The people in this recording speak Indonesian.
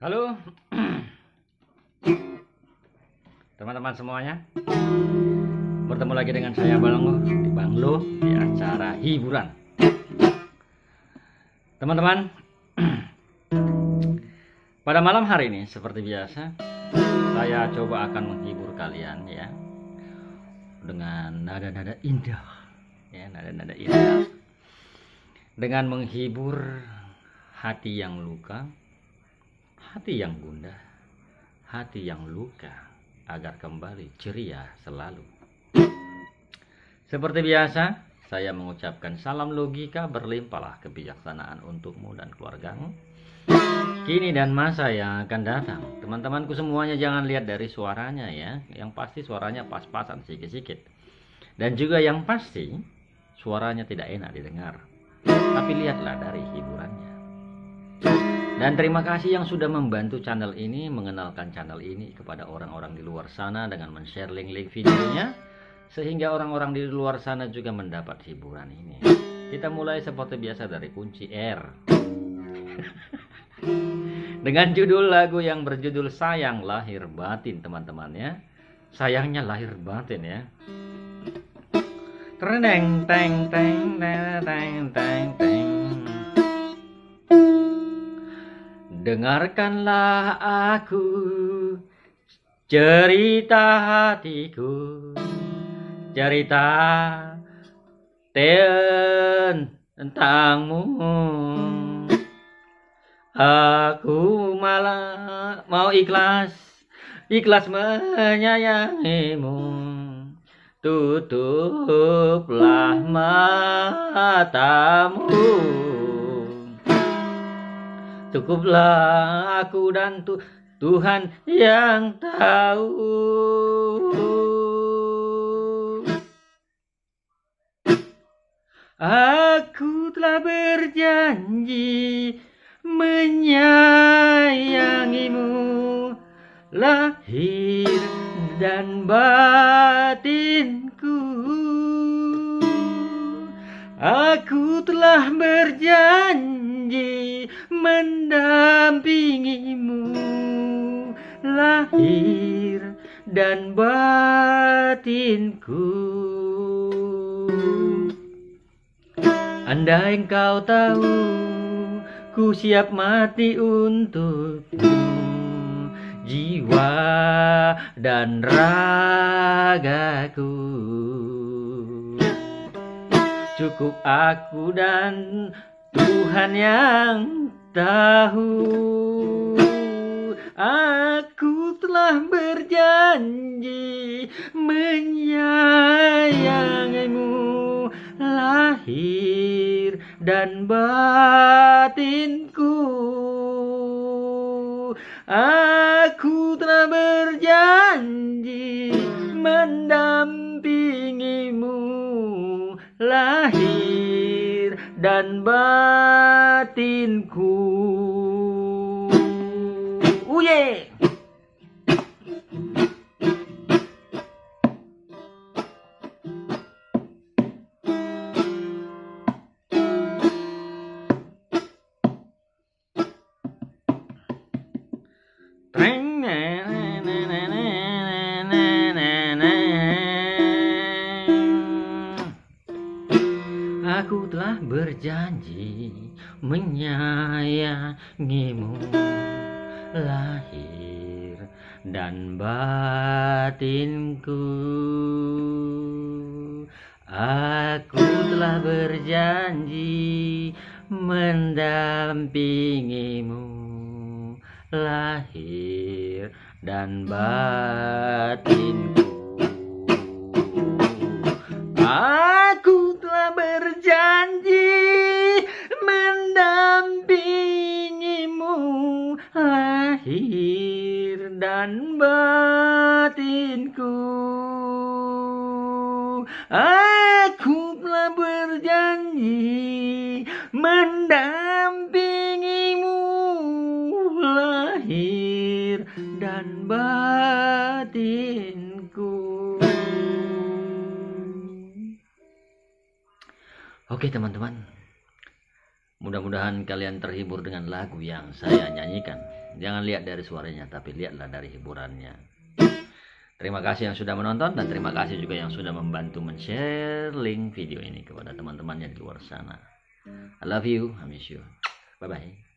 Halo teman-teman semuanya, bertemu lagi dengan saya Banglo di acara hiburan. Teman-teman, pada malam hari ini seperti biasa saya coba akan menghibur kalian ya dengan nada-nada indah ya, nada-nada indah, dengan menghibur hati yang luka, hati yang gundah, hati yang luka, agar kembali ceria selalu. Seperti biasa, saya mengucapkan salam logika, berlimpahlah kebijaksanaan untukmu dan keluargamu, kini dan masa yang akan datang. Teman-temanku semuanya, jangan lihat dari suaranya ya, yang pasti suaranya pas-pasan sikit-sikit, dan juga yang pasti suaranya tidak enak didengar, tapi lihatlah dari hiburannya. Dan terima kasih yang sudah membantu channel ini, mengenalkan channel ini kepada orang-orang di luar sana dengan men-share link-link videonya, sehingga orang-orang di luar sana juga mendapat hiburan ini. Kita mulai seperti biasa dari kunci R. Dengan judul lagu yang berjudul Sayang Lahir Batin, teman-teman ya. Sayangnya lahir batin ya. Teng teng teng teng teng teng. Dengarkanlah aku cerita hatiku, cerita tentangmu. Aku malah mau ikhlas menyayangimu. Tutuplah matamu, cukuplah aku dan Tuhan yang tahu. Aku telah berjanji menyayangimu, lahir dan batinku. Aku telah berjanji mendampingimu, lahir dan batinku. Andai engkau tahu, ku siap mati untukmu, jiwa dan ragaku. Cukup aku dan Tuhan yang tahu. Aku telah berjanji menyayangimu, lahir dan batinku. Aku telah berjanji mendampingimu, lahir dan batinku. Uye! Aku telah berjanji menyayangimu, lahir dan batinku. Aku telah berjanji mendampingimu, lahir dan batinku. Aku telah berjanji mendampingimu, lahir dan batinku. Aku telah berjanji mendampingimu, lahir dan batinku. Oke teman-teman, Mudah-mudahan kalian terhibur dengan lagu yang saya nyanyikan. Jangan lihat dari suaranya, tapi lihatlah dari hiburannya. Terima kasih yang sudah menonton, dan terima kasih juga yang sudah membantu men-share link video ini kepada teman-temannya di luar sana. I love you, I miss you. Bye-bye.